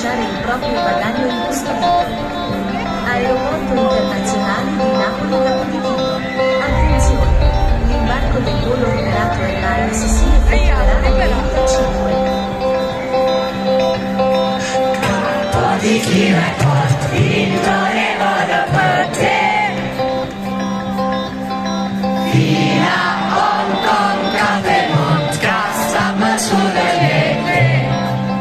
lanciare il proprio bagaglio incustodito. Aeroporto internazionale di Napoli Capodichino. Attenzione! L'imbarco del volo Liberato Airlines si effettuerà alle 5. Capodichino è porto, intorno per te. Fino a Hong Kong, Catemont, Castam sulle lettere.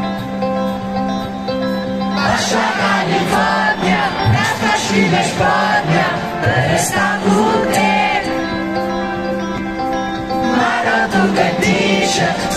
Lascia California, nastasci le Spagna, per statute. Ma non tu che dici,